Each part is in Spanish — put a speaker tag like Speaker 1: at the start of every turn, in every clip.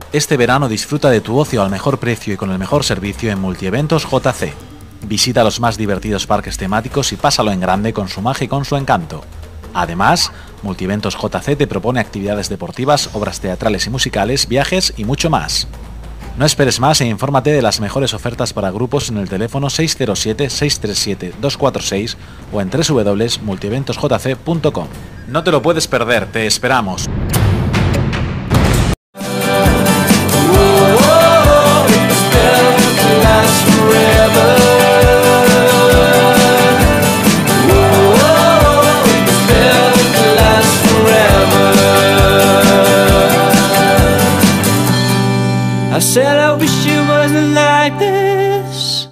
Speaker 1: Este verano disfruta de tu ocio al mejor precio y con el mejor servicio en Multieventos JC. Visita los más divertidos parques temáticos y pásalo en grande con su magia y con su encanto. Además, Multieventos JC te propone actividades deportivas, obras teatrales y musicales, viajes y mucho más. No esperes más e infórmate de las mejores ofertas para grupos en el teléfono 607-637-246 o en www.multieventosjc.com. No te lo puedes perder, te esperamos.
Speaker 2: I said I wish it wasn't like this.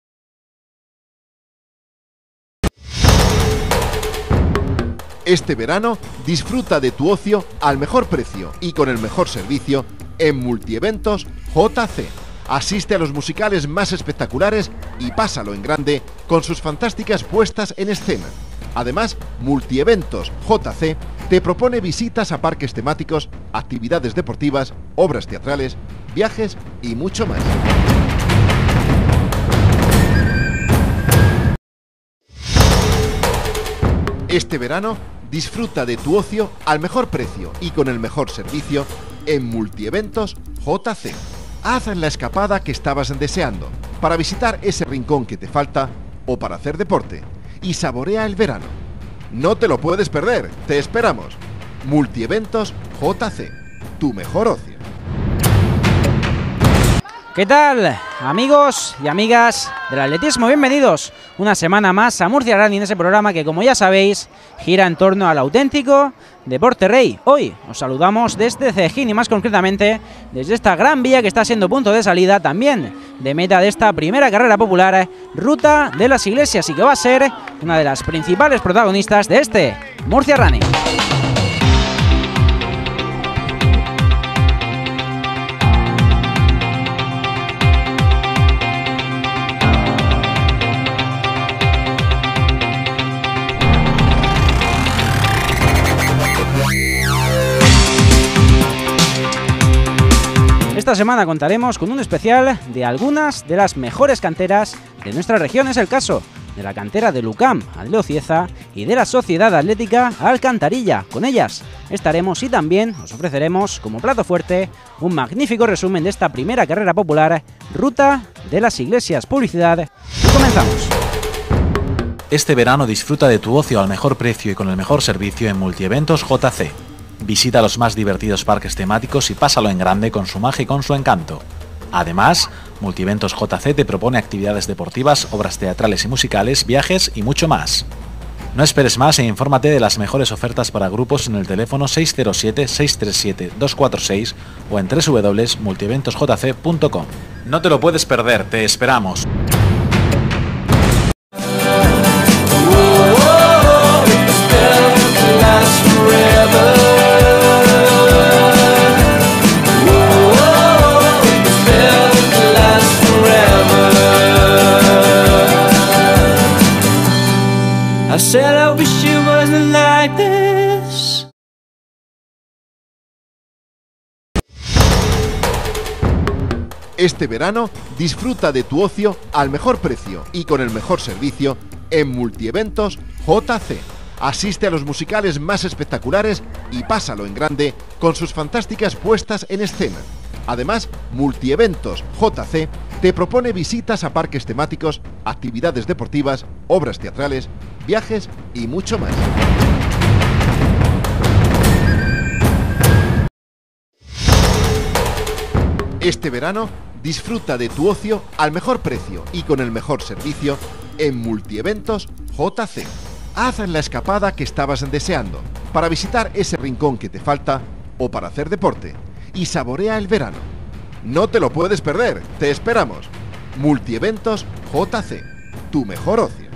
Speaker 3: Este verano disfruta de tu ocio al mejor precio y con el mejor servicio en Multieventos JC. Asiste a los musicales más espectaculares y pásalo en grande con sus fantásticas puestas en escena. Además, Multieventos JC te propone visitas a parques temáticos, actividades deportivas, obras teatrales, viajes y mucho más. Este verano disfruta de tu ocio al mejor precio y con el mejor servicio en Multieventos JC. Haz la escapada que estabas deseando para visitar ese rincón que te falta o para hacer deporte y saborea el verano. No te lo puedes perder, te esperamos. Multieventos JC, tu mejor ocio.
Speaker 4: ¿Qué tal, amigos y amigas del atletismo? Bienvenidos una semana más a Murcia Running, ese programa que, como ya sabéis, gira en torno al auténtico deporte rey. Hoy os saludamos desde Cejín y más concretamente desde esta gran vía que está siendo punto de salida, también de meta de esta primera carrera popular, Ruta de las Iglesias, y que va a ser una de las principales protagonistas de este Murcia Running. Esta semana contaremos con un especial de algunas de las mejores canteras de nuestra región. Es el caso de la cantera del UCAM Adleo Cieza y de la Sociedad Atlética Alcantarilla. Con ellas estaremos y también os ofreceremos como plato fuerte un magnífico resumen de esta primera carrera popular, Ruta de las Iglesias. Publicidad y comenzamos.
Speaker 1: Este verano disfruta de tu ocio al mejor precio y con el mejor servicio en Multieventos JC. Visita los más divertidos parques temáticos y pásalo en grande con su magia y con su encanto. Además, Multieventos JC te propone actividades deportivas, obras teatrales y musicales, viajes y mucho más. No esperes más e infórmate de las mejores ofertas para grupos en el teléfono 607-637-246 o en www.multieventosjc.com. No te lo puedes perder, te esperamos.
Speaker 2: I said I wish it wasn't like this.
Speaker 3: Este verano disfruta de tu ocio al mejor precio y con el mejor servicio en Multieventos JC. Asiste a los musicales más espectaculares y pásalo en grande con sus fantásticas puestas en escena. Además, Multieventos JC te propone visitas a parques temáticos, actividades deportivas, obras teatrales, viajes y mucho más. Este verano disfruta de tu ocio al mejor precio y con el mejor servicio en Multieventos JC. Haz la escapada que estabas deseando para visitar ese rincón que te falta o para hacer deporte y saborea el verano. No te lo puedes perder, te esperamos. Multieventos JC, tu mejor ocio.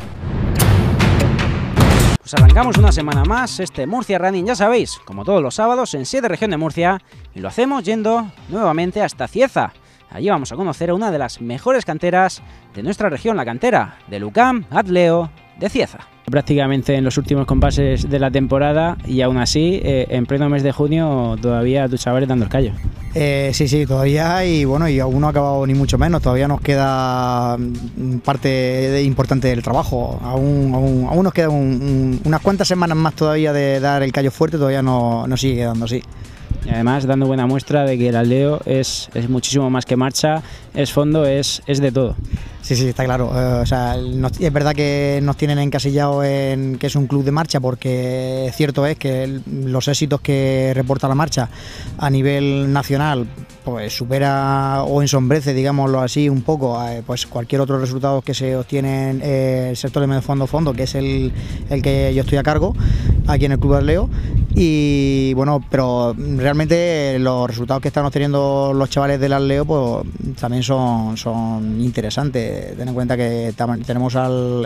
Speaker 4: Pues arrancamos una semana más este Murcia Running, ya sabéis, como todos los sábados en 7 región de Murcia, y lo hacemos yendo nuevamente hasta Cieza. Allí vamos a conocer a una de las mejores canteras de nuestra región, la cantera del UCAM Adleo de Cieza.
Speaker 5: Prácticamente en los últimos compases de la temporada y aún así, en pleno mes de junio, todavía tus chavales dando el callo. Sí, todavía y bueno, y aún no ha acabado ni mucho menos, todavía nos queda parte importante del trabajo, aún nos quedan unas cuantas semanas más todavía de dar el callo fuerte, todavía no sigue quedando así.
Speaker 4: Y además dando buena muestra de que el Aldeo es muchísimo más que marcha, es fondo, es de todo.
Speaker 5: Sí, está claro. O sea, es verdad que nos tienen encasillados en que es un club de marcha, porque cierto es que los éxitos que reporta la marcha a nivel nacional pues supera o ensombrece, digámoslo así, un poco pues cualquier otro resultado que se obtiene en el sector de medio fondo, que es el que yo estoy a cargo aquí en el Club Aldeo. Y bueno, pero realmente los resultados que están obteniendo los chavales del Aldeo pues también son interesantes. Ten en cuenta que tenemos al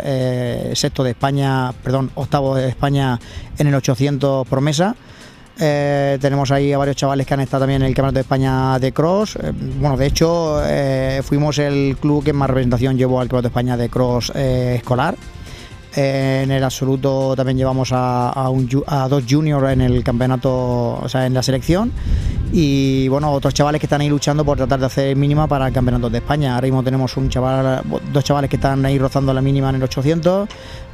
Speaker 5: octavo de España en el 800 promesa. Tenemos ahí a varios chavales que han estado también en el Campeonato de España de Cross. Bueno, de hecho, fuimos el club que más representación llevó al Campeonato de España de Cross escolar. En el absoluto también llevamos a dos juniors en el campeonato, o sea, en la selección. Y bueno, otros chavales que están ahí luchando por tratar de hacer mínima para el Campeonato de España. Ahora mismo tenemos dos chavales que están ahí rozando la mínima en el 800.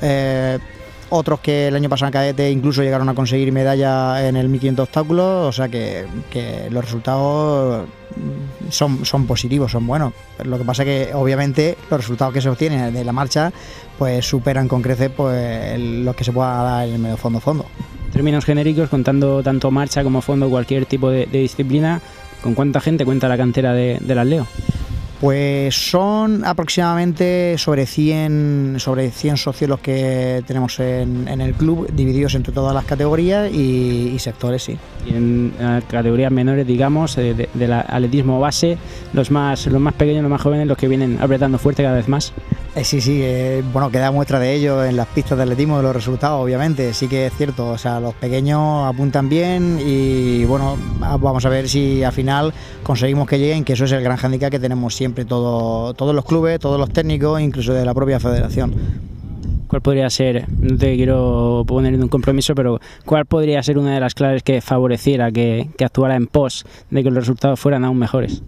Speaker 5: Otros que el año pasado en cadete incluso llegaron a conseguir medalla en el 1500 obstáculos, o sea que los resultados son positivos, son buenos. Lo que pasa es que obviamente los resultados que se obtienen de la marcha pues superan con creces pues los que se pueda dar en el medio fondo.
Speaker 4: En términos genéricos, contando tanto marcha como fondo, cualquier tipo de disciplina, ¿con cuánta gente cuenta la cantera del Aldeo?
Speaker 5: Pues son aproximadamente sobre 100 socios los que tenemos en el club, divididos entre todas las categorías y sectores, sí.
Speaker 4: Y en categorías menores, digamos, del atletismo base, los más pequeños, los más jóvenes, los que vienen apretando fuerte cada vez más.
Speaker 5: Sí, bueno, queda muestra de ello en las pistas de atletismo, de los resultados, obviamente, sí que es cierto, o sea, los pequeños apuntan bien y bueno, vamos a ver si al final conseguimos que lleguen, que eso es el gran hándicap que tenemos siempre todos los clubes, todos los técnicos, incluso de la propia federación.
Speaker 4: ¿Cuál podría ser, no te quiero poner en un compromiso, pero cuál podría ser una de las claves que favoreciera que actuara en pos de que los resultados fueran aún mejores?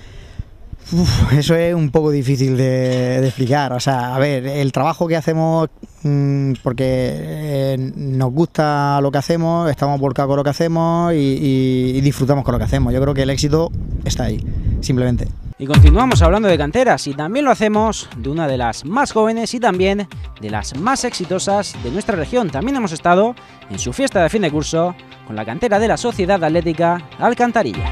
Speaker 5: Eso es un poco difícil de explicar. O sea, a ver, el trabajo que hacemos, porque nos gusta lo que hacemos, estamos volcados con lo que hacemos y disfrutamos con lo que hacemos. Yo creo que el éxito está ahí, simplemente.
Speaker 4: Y continuamos hablando de canteras y también lo hacemos de una de las más jóvenes y también de las más exitosas de nuestra región. También hemos estado en su fiesta de fin de curso con la cantera de la Sociedad Atlética Alcantarilla.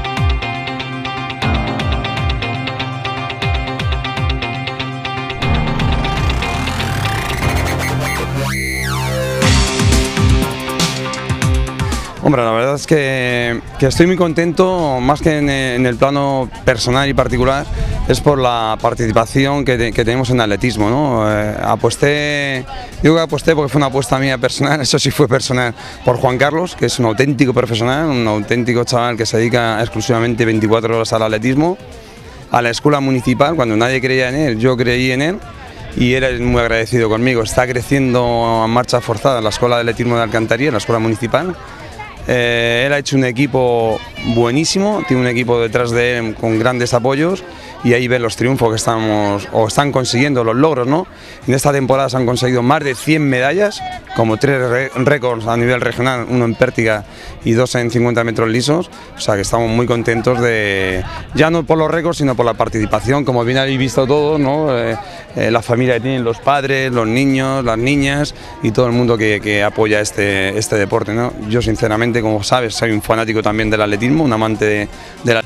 Speaker 6: Hombre, la verdad es que estoy muy contento, más que en el plano personal y particular, es por la participación que tenemos en atletismo, ¿no? Digo que aposté porque fue una apuesta mía personal, eso sí fue personal, por Juan Carlos, que es un auténtico profesional, un auténtico chaval que se dedica exclusivamente 24 horas al atletismo, a la escuela municipal, cuando nadie creía en él, yo creí en él. Y él es muy agradecido conmigo, está creciendo a marcha forzada en la escuela de atletismo de Alcantarilla, en la escuela municipal. Él ha hecho un equipo buenísimo, tiene un equipo detrás de él con grandes apoyos y ahí ven los triunfos que están consiguiendo, los logros, ¿no? En esta temporada se han conseguido más de 100 medallas, como 3 récords a nivel regional, 1 en pértiga y 2 en 50 metros lisos, o sea que estamos muy contentos ya no por los récords, sino por la participación, como bien habéis visto todos, ¿no? La familia que tienen los padres, los niños, las niñas y todo el mundo que apoya este deporte, ¿no? Yo sinceramente, como sabes, soy un fanático también del atletismo, un amante de la...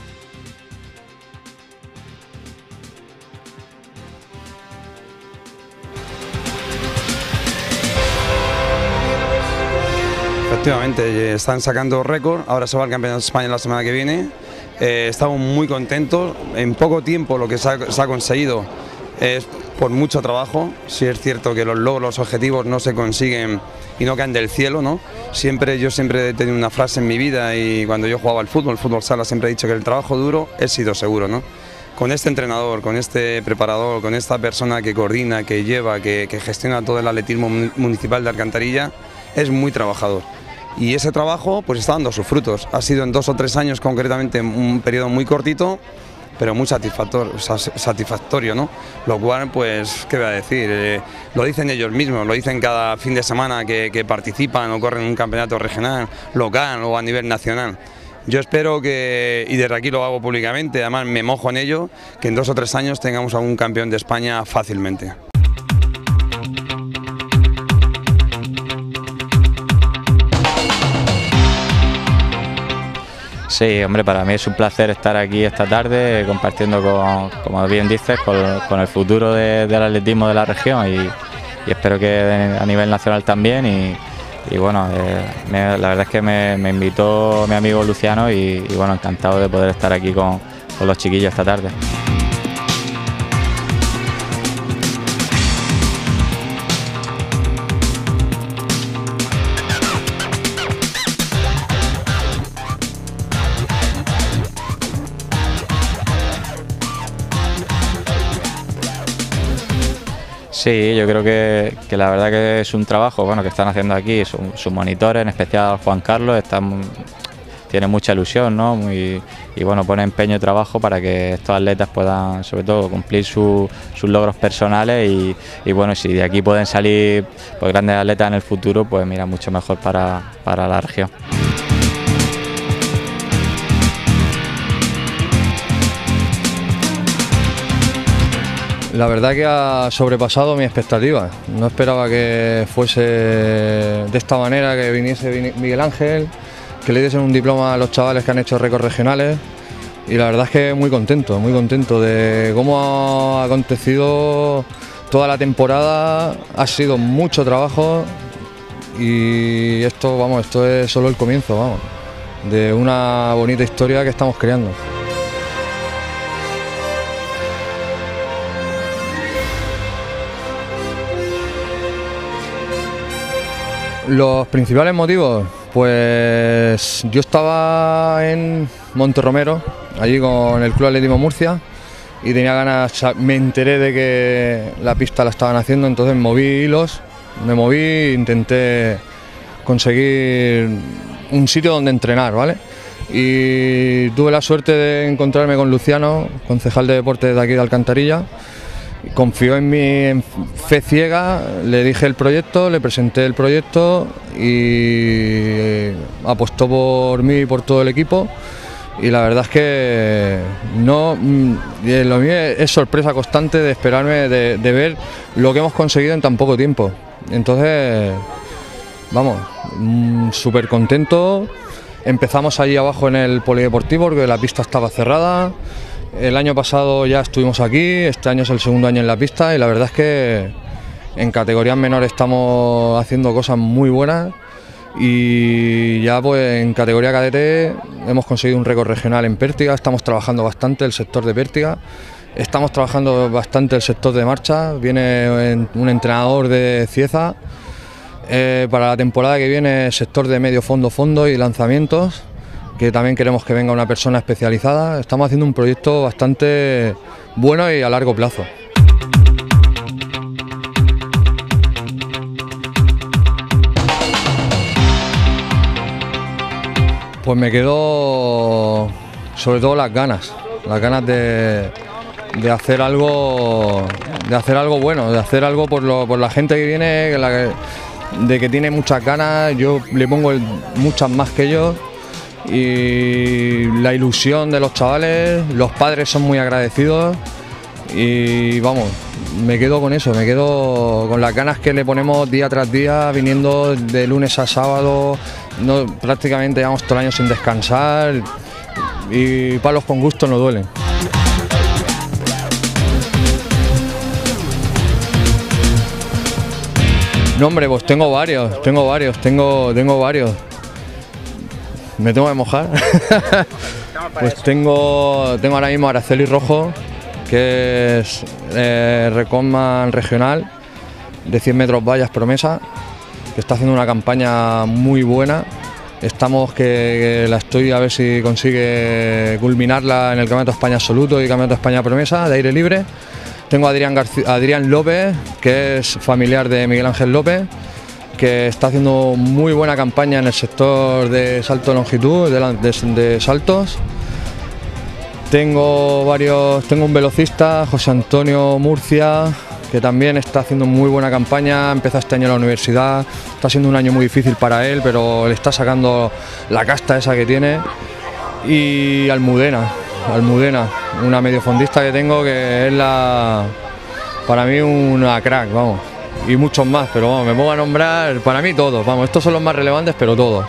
Speaker 6: Efectivamente, están sacando récord, ahora se va al Campeonato de España la semana que viene, estamos muy contentos, en poco tiempo lo que se ha conseguido es por mucho trabajo. Sí es cierto que los logros, los objetivos no se consiguen y no caen del cielo, ¿no? Yo siempre he tenido una frase en mi vida y cuando yo jugaba al fútbol sala, siempre he dicho que el trabajo duro es sido seguro, ¿no? Con este entrenador, con este preparador, con esta persona que coordina, que lleva, que gestiona todo el atletismo municipal de Alcantarilla, es muy trabajador. y ese trabajo pues está dando sus frutos. Ha sido en 2 o 3 años concretamente, un periodo muy cortito, pero muy satisfactorio, ¿no? Lo cual, pues, ¿qué voy a decir? Lo dicen ellos mismos, lo dicen cada fin de semana que participan o corren un campeonato regional, local o a nivel nacional. Yo espero que, y desde aquí lo hago públicamente, además me mojo en ello, que en 2 o 3 años tengamos algún campeón de España fácilmente.
Speaker 7: Sí, hombre, para mí es un placer estar aquí esta tarde compartiendo, como bien dices, con el futuro del atletismo de la región y espero que a nivel nacional también y bueno, la verdad es que me invitó mi amigo Luciano y bueno, encantado de poder estar aquí con los chiquillos esta tarde. Sí, yo creo que la verdad que es un trabajo bueno que están haciendo aquí sus monitores, en especial Juan Carlos, tiene mucha ilusión, ¿no? Y bueno, pone empeño y trabajo para que estos atletas puedan sobre todo cumplir sus logros personales y bueno, si de aquí pueden salir pues grandes atletas en el futuro, pues mira, mucho mejor para la región.
Speaker 8: La verdad que ha sobrepasado mis expectativas. No esperaba que fuese de esta manera, que viniese Miguel Ángel, que le diesen un diploma a los chavales que han hecho récords regionales. Y la verdad es que muy contento de cómo ha acontecido toda la temporada. Ha sido mucho trabajo y esto es solo el comienzo, de una bonita historia que estamos creando. Los principales motivos, pues yo estaba en Monterromero, allí con el Club Atletismo Murcia, y tenía ganas, me enteré de que la pista la estaban haciendo, entonces moví hilos, intenté conseguir un sitio donde entrenar, ¿vale? Y tuve la suerte de encontrarme con Luciano, concejal de deportes de aquí de Alcantarilla. Confió en mí en fe ciega, le dije el proyecto, le presenté el proyecto y apostó por mí y por todo el equipo. Y la verdad es que lo mío es sorpresa constante de esperarme, de ver lo que hemos conseguido en tan poco tiempo. Entonces, súper contento. Empezamos allí abajo en el polideportivo porque la pista estaba cerrada. El año pasado ya estuvimos aquí, este año es el segundo año en la pista y la verdad es que en categorías menores estamos haciendo cosas muy buenas y ya pues en categoría cadete hemos conseguido un récord regional en pértiga, estamos trabajando bastante el sector de pértiga, estamos trabajando bastante el sector de marcha, viene un entrenador de Cieza, para la temporada que viene sector de medio fondo y lanzamientos, que también queremos que venga una persona especializada. Estamos haciendo un proyecto bastante bueno y a largo plazo. Pues me quedo sobre todo las ganas de hacer algo bueno, de hacer algo por la gente que viene, de que tiene muchas ganas. Yo le pongo muchas más que ellos. Y la ilusión de los chavales, los padres son muy agradecidos y me quedo con eso, me quedo con las ganas que le ponemos día tras día, viniendo de lunes a sábado, prácticamente llevamos todo el año sin descansar y palos con gusto no duelen. No, hombre, pues tengo varios. Me tengo que mojar. Pues tengo ahora mismo a Araceli Rojo, que es recordman regional de 100 metros vallas promesa, que está haciendo una campaña muy buena. Estamos que la estoy a ver si consigue culminarla en el Campeonato de España Absoluto y Campeonato de España Promesa de aire libre. Tengo a Adrián López, que es familiar de Miguel Ángel López, que está haciendo muy buena campaña en el sector de salto de longitud, de saltos. Tengo un velocista, José Antonio Murcia, que también está haciendo muy buena campaña, empezó este año en la universidad, está siendo un año muy difícil para él, pero le está sacando la casta esa que tiene. Y Almudena, una mediofondista que tengo, que es para mí una crack, vamos, y muchos más, pero vamos, me pongo a nombrar, para mí todos, vamos, estos son los más relevantes, pero todos.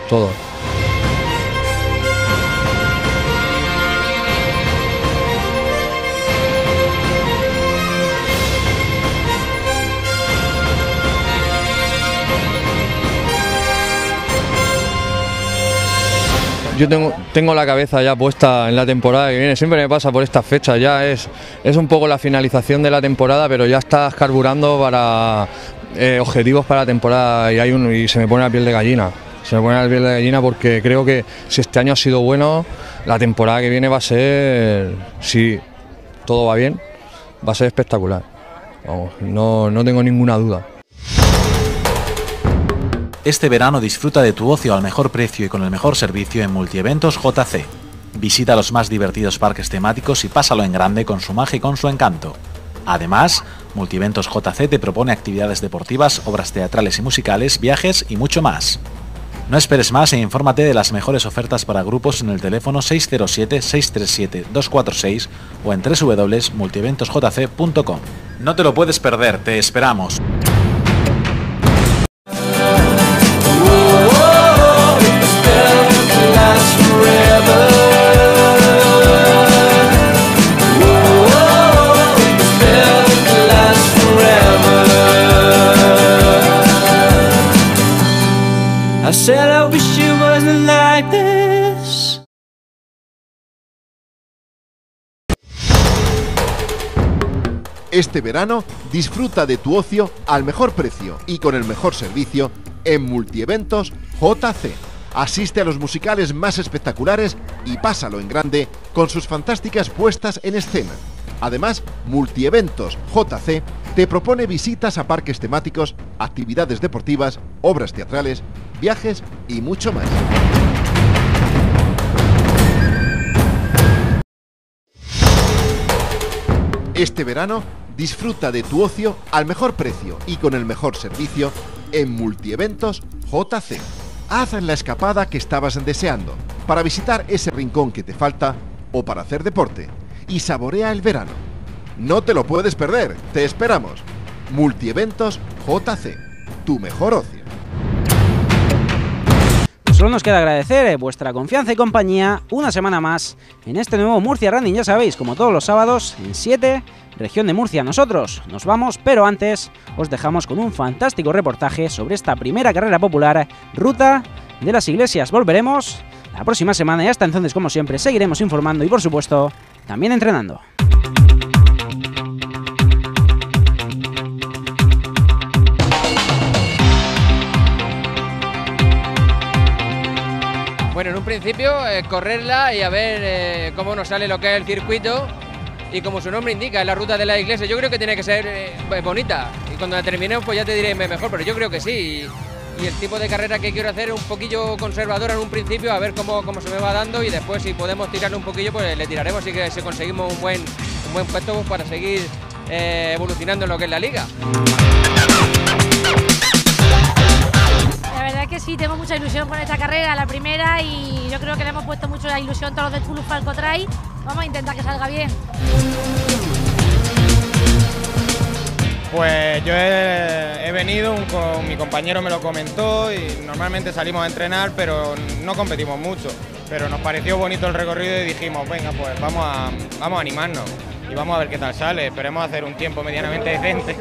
Speaker 8: Yo tengo la cabeza ya puesta en la temporada que viene, siempre me pasa por estas fechas, ya es un poco la finalización de la temporada, pero ya estás carburando para objetivos para la temporada y se me pone la piel de gallina. Se me pone la piel de gallina porque creo que si este año ha sido bueno, la temporada que viene va a ser, si todo va bien, va a ser espectacular. Vamos, no tengo ninguna duda.
Speaker 1: Este verano disfruta de tu ocio al mejor precio y con el mejor servicio en Multieventos JC. Visita los más divertidos parques temáticos y pásalo en grande con su magia y con su encanto. Además, Multieventos JC te propone actividades deportivas, obras teatrales y musicales, viajes y mucho más. No esperes más e infórmate de las mejores ofertas para grupos en el teléfono 607-637-246 o en www.multieventosjc.com. No te lo puedes perder, te esperamos.
Speaker 2: I said I wish it wasn't like this.
Speaker 3: Este verano disfruta de tu ocio al mejor precio y con el mejor servicio en Multieventos JC. Asiste a los musicales más espectaculares y pásalo en grande con sus fantásticas puestas en escena. Además, Multieventos JC te propone visitas a parques temáticos, actividades deportivas, obras teatrales, viajes y mucho más. Este verano disfruta de tu ocio al mejor precio y con el mejor servicio en Multieventos JC. Haz la escapada que estabas deseando para visitar ese rincón que te falta o para hacer deporte y saborea el verano. No te lo puedes perder, te esperamos. Multieventos JC, tu mejor ocio.
Speaker 4: Solo nos queda agradecer vuestra confianza y compañía una semana más en este nuevo Murcia Running, ya sabéis, como todos los sábados en 7, región de Murcia. Nosotros nos vamos, pero antes os dejamos con un fantástico reportaje sobre esta primera carrera popular, Ruta de las Iglesias. Volveremos la próxima semana y hasta entonces, como siempre, seguiremos informando y, por supuesto, también entrenando.
Speaker 9: Bueno, en un principio correrla y a ver cómo nos sale lo que es el circuito, y como su nombre indica, es la Ruta de la Iglesia. Yo creo que tiene que ser bonita, y cuando la terminemos pues ya te diré mejor, pero yo creo que sí. Y el tipo de carrera que quiero hacer es un poquillo conservadora en un principio, a ver cómo se me va dando, y después si podemos tirarle un poquillo pues le tiraremos, y que si conseguimos un buen puesto pues, para seguir evolucionando en lo que es la liga.
Speaker 10: La verdad es que sí, tengo mucha ilusión con esta carrera, la primera, y yo creo que le hemos puesto mucho la ilusión todos los del Club Falco Trail. Vamos a intentar que salga bien.
Speaker 11: Pues yo he venido, mi compañero me lo comentó, y normalmente salimos a entrenar, pero no competimos mucho. Pero nos pareció bonito el recorrido y dijimos, venga, pues vamos a animarnos y vamos a ver qué tal sale. Esperemos hacer un tiempo medianamente decente.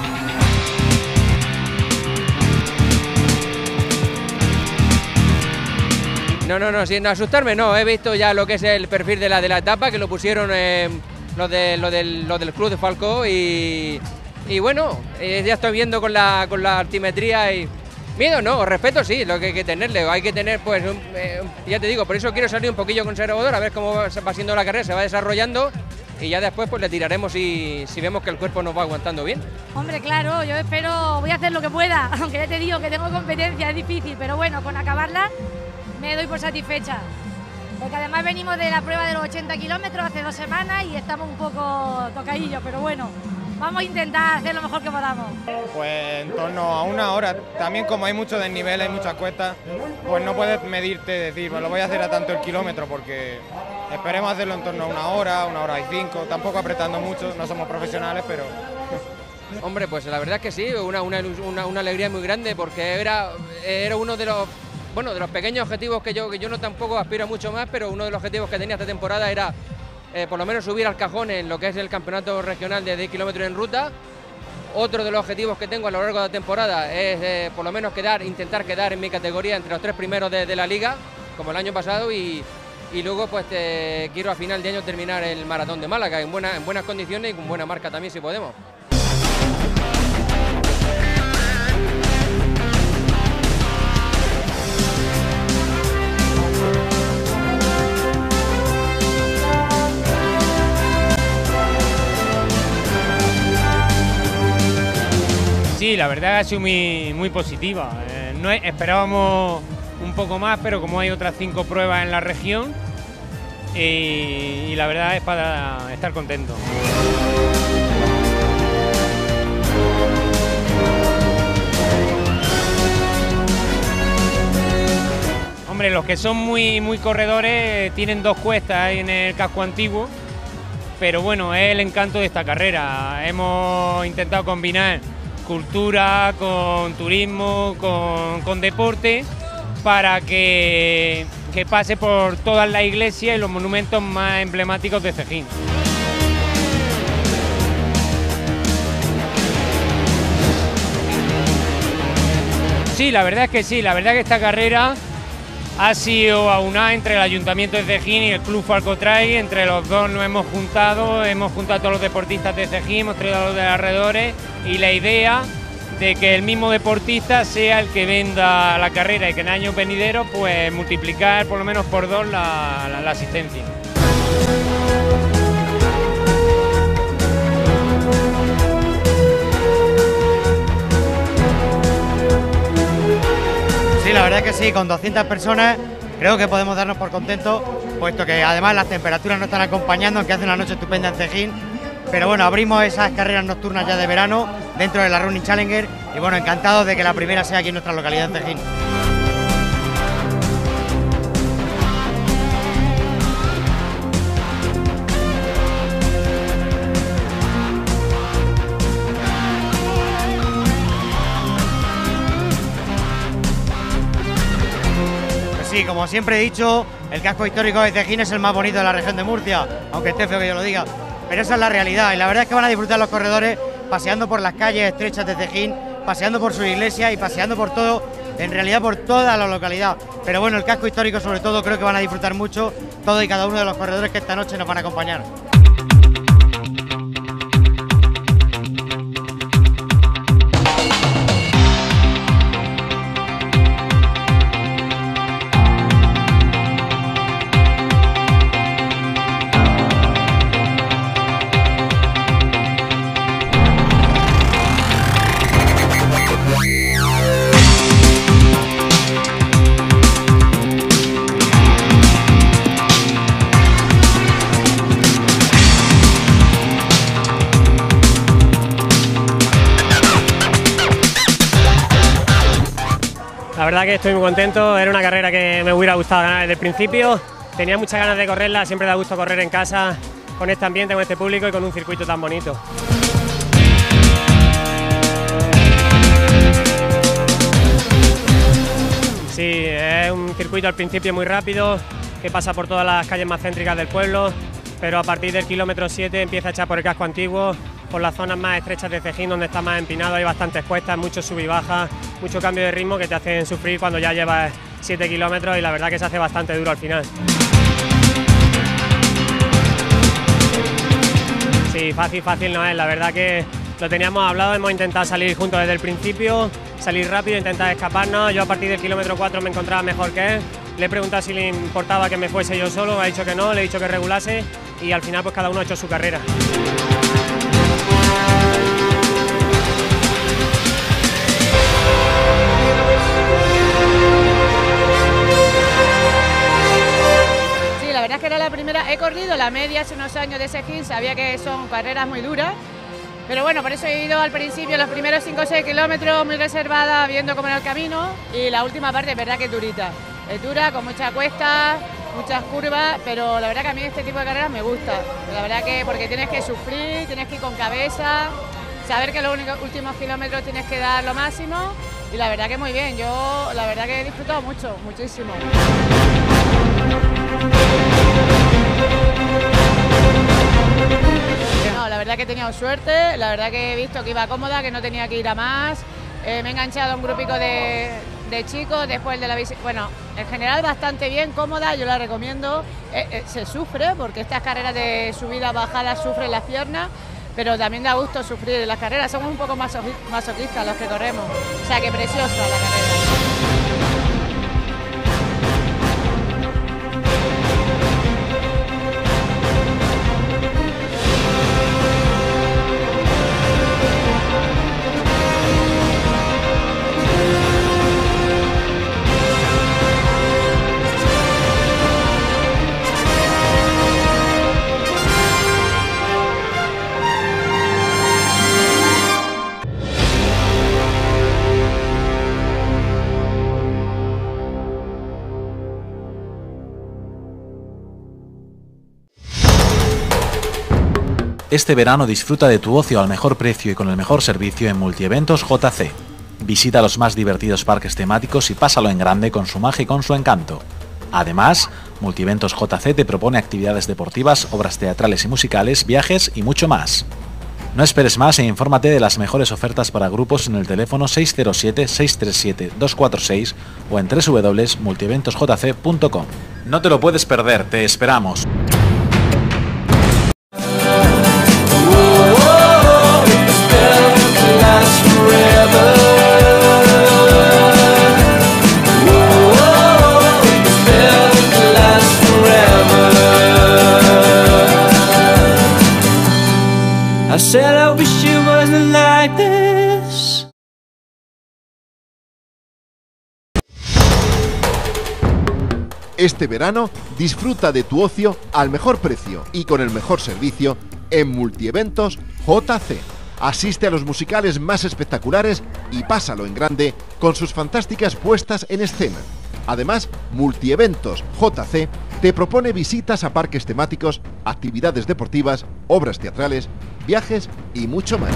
Speaker 9: No, sin asustarme no, he visto ya lo que es el perfil de la etapa, que lo pusieron los del Club de Falco, y bueno, ya estoy viendo con la altimetría, y miedo no, respeto sí, lo que hay que tenerle, hay que tener pues, ya te digo, por eso quiero salir un poquillo conservador, a ver cómo va siendo la carrera, se va desarrollando, y ya después pues le tiraremos si vemos que el cuerpo nos va aguantando bien.
Speaker 10: Hombre, claro, yo espero, voy a hacer lo que pueda, aunque ya te digo que tengo competencia, es difícil, pero bueno, con acabarla me doy por satisfecha. Porque además venimos de la prueba de los 80 kilómetros hace 2 semanas y estamos un poco tocadillos, pero bueno, vamos a intentar hacer lo mejor que podamos.
Speaker 11: Pues en torno a 1 hora. También como hay mucho desnivel, hay muchas cuestas, pues no puedes medirte, decir, pues lo voy a hacer a tanto el kilómetro, porque esperemos hacerlo en torno a 1 hora, 1 hora y 5, tampoco apretando mucho, no somos profesionales, pero...
Speaker 9: Hombre, pues la verdad es que sí, una alegría muy grande, porque era uno de los... Bueno, de los pequeños objetivos que yo no tampoco aspiro a mucho más, pero uno de los objetivos que tenía esta temporada era por lo menos subir al cajón en lo que es el campeonato regional de 10 kilómetros en ruta. Otro de los objetivos que tengo a lo largo de la temporada es por lo menos intentar quedar en mi categoría entre los 3 primeros de la liga, como el año pasado, y luego pues quiero a final de año terminar el maratón de Málaga en buenas condiciones y con buena marca también si podemos.
Speaker 12: Sí, la verdad ha sido muy positiva. No esperábamos un poco más, pero como hay otras 5 pruebas en la región, y la verdad es para estar contento. Hombre, los que son muy corredores tienen 2 cuestas ahí en el casco antiguo, pero bueno, es el encanto de esta carrera. Hemos intentado combinar cultura con turismo, con deporte, para que pase por todas las iglesias y los monumentos más emblemáticos de Cejín. Sí, la verdad es que sí, la verdad que esta carrera ha sido aunada entre el Ayuntamiento de Cejín y el Club Falcotrail. Entre los dos nos hemos juntado a todos los deportistas de Cejín, hemos traído a los de alrededores, y la idea de que el mismo deportista sea el que venda la carrera y que en años venideros pues multiplicar por lo menos por 2 la asistencia.
Speaker 13: Sí, la verdad es que sí, con 200 personas creo que podemos darnos por contentos, puesto que además las temperaturas nos están acompañando, aunque hace una noche estupenda en Cejín. Pero bueno, abrimos esas carreras nocturnas ya de verano dentro de la Running Challenger y bueno, encantados de que la primera sea aquí en nuestra localidad en Cejín. Pues sí, como siempre he dicho, el casco histórico de Cejín es el más bonito de la región de Murcia, aunque esté feo que yo lo diga. Pero esa es la realidad y la verdad es que van a disfrutar los corredores paseando por las calles estrechas de Cejín, paseando por su iglesia y paseando por todo, en realidad por toda la localidad. Pero bueno, el casco histórico sobre todo creo que van a disfrutar mucho todos y cada uno de los corredores que esta noche nos van a acompañar.
Speaker 12: La verdad que estoy muy contento, era una carrera que me hubiera gustado ganar desde el principio, tenía muchas ganas de correrla, siempre da gusto correr en casa con este ambiente, con este público y con un circuito tan bonito. Sí, es un circuito al principio muy rápido, que pasa por todas las calles más céntricas del pueblo, pero a partir del kilómetro 7 empieza a echar por el casco antiguo, por las zonas más estrechas de Cejín, donde está más empinado, hay bastantes cuestas, mucho sub y baja, mucho cambio de ritmo que te hacen sufrir cuando ya llevas 7 kilómetros y la verdad que se hace bastante duro al final. Sí, fácil no es, la verdad que lo teníamos hablado, hemos intentado salir juntos desde el principio, salir rápido, intentar escaparnos, yo a partir del kilómetro 4 me encontraba mejor que él
Speaker 14: Le he preguntado si le importaba que me fuese yo solo, me ha dicho que no, le he dicho que regulase y al final pues cada uno ha hecho su carrera.
Speaker 15: Sí, la verdad es que era la primera, he corrido la media hace unos años de Sejin, sabía que son carreras muy duras, pero bueno, por eso he ido al principio los primeros 5 o 6 kilómetros muy reservada, viendo cómo era el camino, y la última parte es verdad que es durita. Es dura, con mucha cuesta, muchas curvas, pero la verdad que a mí este tipo de carreras me gusta. La verdad que porque tienes que sufrir, tienes que ir con cabeza, saber que los últimos kilómetros tienes que dar lo máximo, y la verdad que muy bien. Yo la verdad que he disfrutado mucho, muchísimo. No, la verdad que he tenido suerte, la verdad que he visto que iba cómoda, que no tenía que ir a más. Me he enganchado a un grupico de chicos después de la bici. Bueno, en general bastante bien, cómoda, yo la recomiendo. Se sufre porque estas carreras de subida, bajada sufren las piernas, pero también da gusto sufrir en las carreras. Somos un poco masoquistas los que corremos, o sea que preciosa la carrera.
Speaker 1: Este verano disfruta de tu ocio al mejor precio y con el mejor servicio en Multieventos JC. Visita los más divertidos parques temáticos y pásalo en grande con su magia y con su encanto. Además, Multieventos JC te propone actividades deportivas, obras teatrales y musicales, viajes y mucho más. No esperes más e infórmate de las mejores ofertas para grupos en el teléfono 607-637-246 o en www.multieventosjc.com. No te lo puedes perder, te esperamos.
Speaker 2: I said I wish it wasn't like this.
Speaker 3: Este verano disfruta de tu ocio al mejor precio y con el mejor servicio en Multieventos JC. Asiste a los musicales más espectaculares y pásalo en grande con sus fantásticas puestas en escena. Además, Multieventos JC te propone visitas a parques temáticos, actividades deportivas, obras teatrales, viajes y mucho más.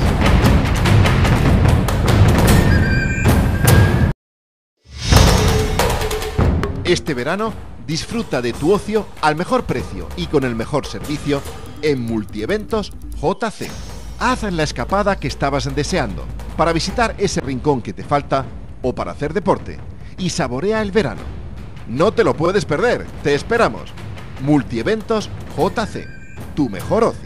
Speaker 3: Este verano disfruta de tu ocio al mejor precio y con el mejor servicio en Multieventos JC. Haz la escapada que estabas deseando para visitar ese rincón que te falta o para hacer deporte y saborea el verano. No te lo puedes perder, te esperamos. Multieventos JC, tu mejor ocio.